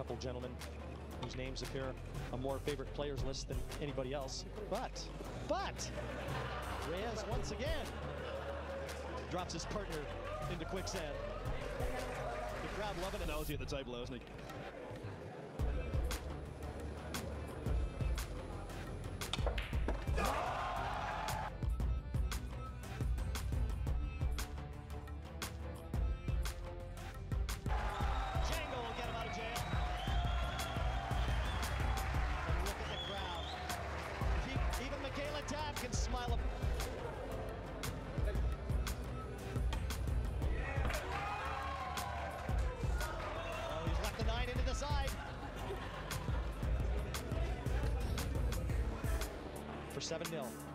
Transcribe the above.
couple gentlemen whose names appear on more favorite players list than anybody else. But Reyes once again drops his partner into quicksand. The crowd loving it. Now is he at the table, isn't he? Django will get him out of jail. And look at the crowd. Even Michaela Tabb can smile. Into the side for 7-0.